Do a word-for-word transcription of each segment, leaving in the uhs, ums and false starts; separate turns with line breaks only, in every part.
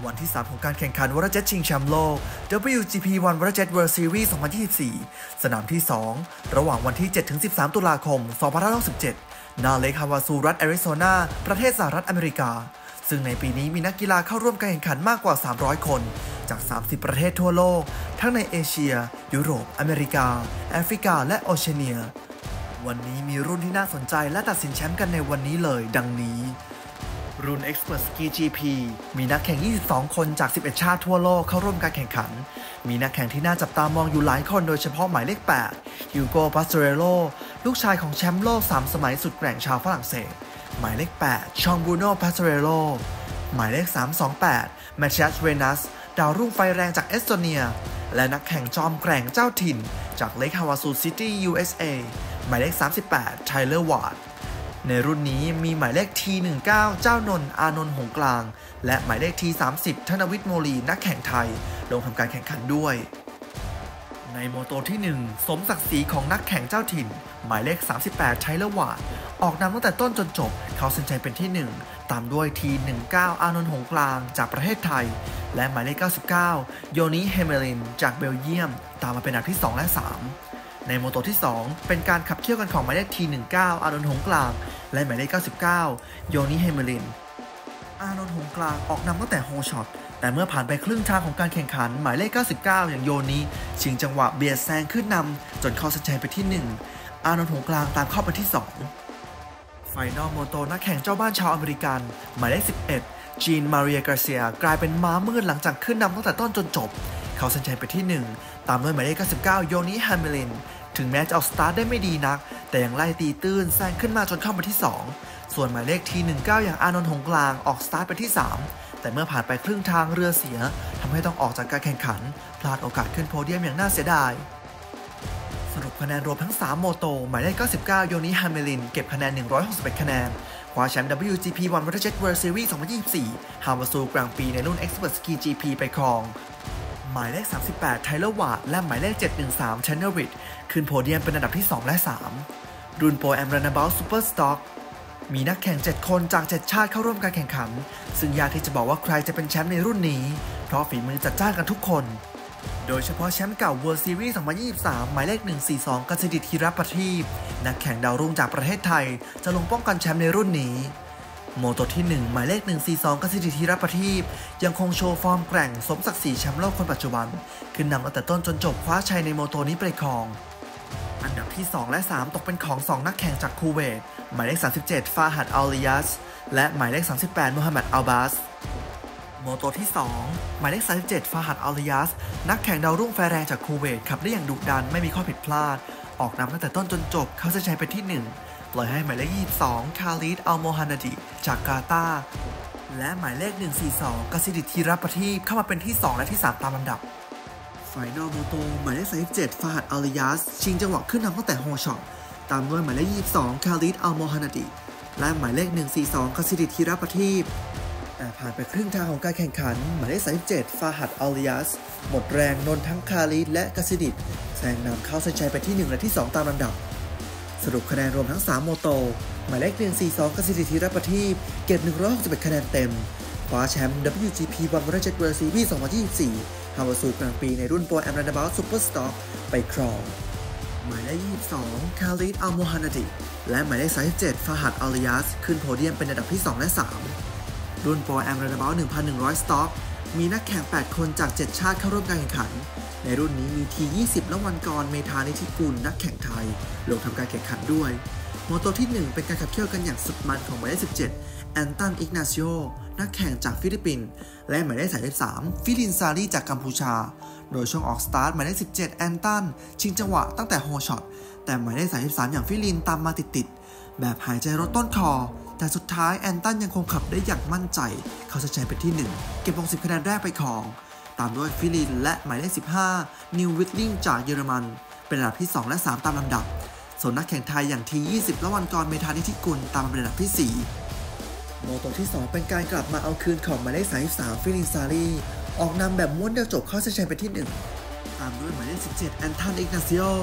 วันที่สามของการแข่งขันวอเตอร์เจ็ตชิงแชมป์โลก ดับเบิลยู จี พี วัน Waterjet World Series สองพันยี่สิบสี่ สนามที่ สอง ระหว่างวันที่ เจ็ดถึงสิบสาม ตุลาคม สองพันห้าร้อยหกสิบเจ็ด ณ เลคฮาวาซู รัฐแอริโซนา ประเทศสหรัฐอเมริกา ซึ่งในปีนี้มีนักกีฬาเข้าร่วมการแข่งขันมากกว่า สามร้อย คน จาก สามสิบ ประเทศทั่วโลก ทั้งในเอเชีย ยุโรป อเมริกา แอฟริกา และโอเชียเนีย วันนี้มีรุ่นที่น่าสนใจและตัดสินแชมป์กันในวันนี้เลย ดังนี้รุ่น Expert Ski จี พี มีนักแข่ง ยี่สิบสอง คนจาก สิบเอ็ด ชาติทั่วโลกเข้าร่วมการแข่งขัน มีนักแข่งที่น่าจับตามองอยู่หลายคนโดยเฉพาะหมายเลข แปด ฮิวโก ปาสเตเรโล ลูกชายของแชมป์โลก สาม สมัยสุดแกร่งชาวฝรั่งเศส หมายเลข แปด ชอง บรูโน่ ปาสเตเรโล หมายเลข สาม สอง แปด แมทธิอัส เรนัส ดาวรุ่งไฟแรงจากเอสโตเนีย และนักแข่งจอมแกร่งเจ้าถิ่นจากเลคฮาวาซูซิตี้ ยู เอส เอ หมายเลข สามสิบแปด ไทเลอร์ วาร์ดในรุ่นนี้มีหมายเลข ที สิบเก้า เจ้านนท์ อานนท์หงกลางและหมายเลข ที สามสิบ ธนวิทย์ โมลีนักแข่งไทยลงทำการแข่งขันด้วยในโมโตที่ หนึ่ง สมศักดิ์ศรีของนักแข่งเจ้าถิ่นหมายเลข สามสิบแปด ไทเลอร์ วาร์ดออกนำตั้งแต่ต้นจนจบเขาเส้นชัยเป็นที่ หนึ่ง ตามด้วย ที สิบเก้า อานนท์หงกลางจากประเทศไทยและหมายเลข เก้าสิบเก้า โยนิ เฮเมลินจากเบลเยียมตามมาเป็นอันดับที่ สอง และ สามในโมโตที่ สอง เป็นการขับเคี่ยวกันของหมายเลข ที สิบเก้า อานนท์หงกลางและหมายเลข เก้าสิบเก้า โยนิ เฮเมลินอานนท์หงกลางออกนำตั้งแต่โฮช็อตแต่เมื่อผ่านไปครึ่งทางของการแข่งขันหมายเลข เก้าสิบเก้า อย่างโยนิชิงจังหวะเบียดแซงขึ้นนำจนเข้าเส้นชัยไปที่ หนึ่ง อานนท์หงกลางตามเข้าไปที่ สองไฟนอลโมโตนักแข่งเจ้าบ้านชาวอเมริกันหมายเลข สิบเอ็ด จีน มาเรีย กาเซียกลายเป็นม้ามืดหลังจากขึ้นนำตั้งแต่ต้นจนจบเข้าเส้นชัยไปที่ หนึ่ง ตามด้วยหมายเลข เก้าสิบเก้า โยนิ เฮเมลินถึงแม้จะออกสตาร์ทได้ไม่ดีนักแต่ยังไล่ตีตื้นแซงขึ้นมาจนเข้ามาที่ สอง ส่วนหมายเลข ที สิบเก้า อย่างอานนท์หงกลางออกสตาร์ทไปที่ สาม แต่เมื่อผ่านไปครึ่งทางเรือเสียทำให้ต้องออกจากการแข่งขันพลาดโอกาสขึ้นโพเดียมอย่างน่าเสียดายสรุปคะแนนรวมทั้ง สาม โมโตหมายเลข เก้าสิบเก้า โยนิ เฮเมลินเก็บคะแนน หนึ่งร้อยหกสิบเอ็ด คะแนนคว้าแชมป์ ดับเบิลยู จี พี วัน Waterjet World Series สองพันยี่สิบสี่ ฮาวาซูกลางปีในรุ่น Expert Ski จี พี ไปครองหมายเลข สามสิบแปด ไทเลอร์ วาร์ดและหมายเลข เจ็ดหนึ่งสาม เชนเนอร์ริดขึ้นโพเดียมเป็นอันดับที่ สอง และ สาม รุ่นโปรแอม รันนาบอลซูเปอร์สต็อกมีนักแข่ง เจ็ด คนจาก เจ็ด ชาติเข้าร่วมการแข่งขันซึ่งยากที่จะบอกว่าใครจะเป็นแชมป์ในรุ่นนี้เพราะฝีมือจัดจ้านกันทุกคนโดยเฉพาะแชมป์เก่า World Series สองพันยี่สิบสาม หมายเลข หนึ่งสี่สอง กสิดิต ธีรประทีปนักแข่งดาวรุ่งจากประเทศไทยจะลงป้องกันแชมป์ในรุ่นนี้โมโตที่ หนึ่ง หมายเลข หนึ่งสี่สอง กสิดิต ธีรประทีปยังคงโชว์ฟอร์มแกร่งสมศักดิ์ศรีแชมป์โลกคนปัจจุบันขึ้นนำตั้งแต่ต้นจนจบคว้าชัยในโมโตนี้ไปครองอันดับที่ สอง และ สาม ตกเป็นของ สอง นักแข่งจากคูเวตหมายเลข สามสิบเจ็ด ฟาฮัด อัลลียัสและหมายเลข สามสิบแปด มูฮัมหมัด อัลบาสโมโตที่ สอง หมายเลข สามสิบเจ็ด ฟาฮัด อัลลียัสนักแข่งดาวรุ่งไฟแรงจากคูเวตขับได้อย่างดุดันไม่มีข้อผิดพลาดออกนำตั้งแต่ต้นจนจบเข้าเส้นชัยไปที่ หนึ่ง ปล่อยให้หมายเลข ยี่สิบสอง คาลิด อัลโมฮันนาดีจากกาตาร์และหมายเลข หนึ่งสี่สอง กสิดิต ธีรประทีปเข้ามาเป็นที่ สอง และที่ สาม ตามลำดับไฟนอลโมโตหมายเลข สามสิบเจ็ด ฟาฮัด อัลลียัสชิงจังหวะขึ้นนำตั้งแต่โฮช็อตตามด้วยหมายเลข ยี่สิบสอง คาลิด อัลโมฮันนาดีและหมายเลข หนึ่งสี่สอง กสิดิต ธีรประทีปแต่ผ่านไปครึ่งทางของการแข่งขันหมายเลข สามสิบเจ็ด ฟาฮัด อัลลียัสหมดแรงนนทั้งคาลิดและกสิดิตแซงนำเข้าเส้นชัยไปที่ หนึ่ง และที่ สอง ตามลำดับสรุปคะแนนรวมทั้ง สาม โมโตหมายเลข หนึ่งสี่สอง กสิดิต ธีรประทีปเก็บ หนึ่งร้อยหกสิบเอ็ด คะแนนเต็มคว้าแชมป์ ดับเบิลยู จี พี วัน Waterjet World Series สองพันยี่สิบสี่ ฮาวาซูกลางปีในรุ่นโปรแอม รันนาบอลซูเปอร์สต็อกไปครองหมายเลข ยี่สิบสอง คาลิด อัลโมฮันนาดีและหมายเลข สามสิบเจ็ด ฟาฮัด อัลลียัสขึ้นโพเดียมเป็นอันดับที่ สอง และ สาม รุ่นโปรแอม รันนาบอล หนึ่งพันหนึ่งร้อย สต็อกมีนักแข่ง แปด คนจาก เจ็ด ชาติเข้าร่วมการแข่งขันในรุ่นนี้มี ที ยี่สิบ และวันกร เมธานิธิกุลนักแข่งไทยลงทำการแข่งขันด้วยโมโตที่ หนึ่ง เป็นการขับเคี่ยวกันอย่างสุดมันของหมายเลข สิบเจ็ด แอนตัน อิกนาซิโอนักแข่งจากฟิลิปปินส์และหมายเลข สามสิบสาม ฟิลิน ซารีจากกัมพูชาโดยช่วงออกสตาร์ทหมายเลข สิบเจ็ด แอนตันชิงจังหวะตั้งแต่โฮช็อตแต่หมายเลข สามสิบสาม อย่างฟิลินตามมาติดๆแบบหายใจรถต้นคอแต่สุดท้ายแอนตันยังคงขับได้อย่างมั่นใจเขาเส้นชัยเป็นที่ หนึ่ง เก็บหกสิบคะแนนแรกไปครองตามด้วยฟิลินและหมายเลข สิบห้า นิว วิทลิงจากเยอรมันเป็นอันดับที่ สอง และ สาม ตามลำดับส่วนนักแข่งไทยอย่าง ที ยี่สิบ และวันกร เมธานิธิกุลตามมาเป็นอันดับที่ สี่โมโตที่ สอง เป็นการกลับมาเอาคืนของหมายเลข สามสิบสาม ฟิลิน ซารีออกนำแบบม้วนเดียวจบเข้าเส้นชัยไปที่ หนึ่ง ตามด้วยหมายเลข สิบเจ็ด แอนตัน อิกนาซิโอ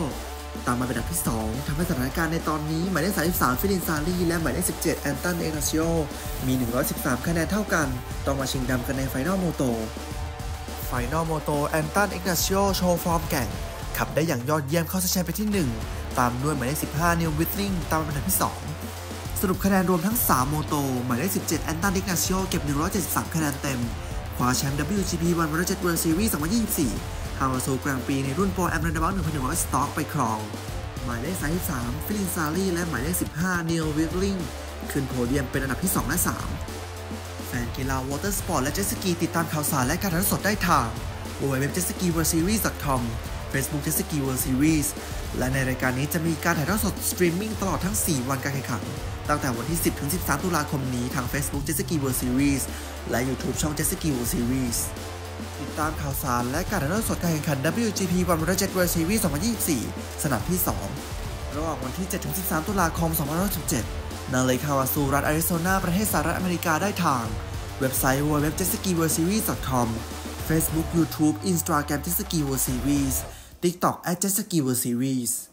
ตามมาเป็นอันดับที่สองทำให้สถานการณ์ในตอนนี้หมายเลขสามสิบสามฟิลินซารีและหมายเลขสิบเจ็ดแอนตันเอนาซิโอมีหนึ่งร้อยสิบสามคะแนนเท่ากันต้องมาชิงดำกันในไฟนอลโมโตไฟนอลโมโตแอนตันเอนาซิโอโชว์ฟอร์มแก่งขับได้อย่างยอดเยี่ยมเข้าเส้นชัยไปที่หนึ่งตามด้วยหมายเลขสิบห้านิววิทลิงตามมาเป็นอันดับที่สองสรุปคะแนนรวมทั้งสามโมโตหมายเลขสิบเจ็ดแอนตันเอนาซิโอเก็บหนึ่งร้อยเจ็ดสิบสามคะแนนเต็มคว้าแชมป์ ดับเบิลยู จี พี วัน World World Series สองพันยี่สิบสี่ฮาวาซูกลางปีในรุ่นโปรแอมรันดับ หนึ่งพันหนึ่งร้อย สต็อกไปครองหมายเลขสามสิบสามฟิลินซารีและหมายเลขสิบห้านิววิทลิงขึ้นโพเดียมเป็นอันดับที่สองและสามแฟนกีฬาวอเตอร์สปอร์ตและเจ็ตสกีติดตามข่าวสารและการถ่ายทอดสดได้ทาง ดับเบิลยู ดับเบิลยู ดับเบิลยู ดอท เจ็ตสกี เวิลด์ ซีรีส์ ดอท คอม Facebook เจ็ตสกี World Series และในรายการนี้จะมีการถ่ายทอดสดสตรีมมิ่งตลอดทั้งสี่วันการแข่งขันตั้งแต่วันที่สิบถึงสิบสามตุลาคมนี้ทาง Facebook เจ็ตสกี World Series และ YouTube ช่อง เจ็ตสกี World Series ติดตามข่าวสารและการถ่ายทอดสดการแข่งขัน ดับเบิลยู จี พี วัน World Series สองพันยี่สิบสี่สนามที่สองระหว่างวันที่เจ็ดถึงสิบสามตุลาคมสองพันห้าร้อยสิบเจ็ดณ เลคฮาวาซูรัฐแอริโซนาประเทศสหรัฐอเมริกาได้ทางเว็บไซต์ ดับเบิลยู ดับเบิลยู ดับเบิลยู ดอท เจ็ตสกี เวิลด์ ซีรีส์ ดอท คอม Facebook YouTube Instagram เจ็ตสกี World Series TikTok แอท เจ็ตสกี World Series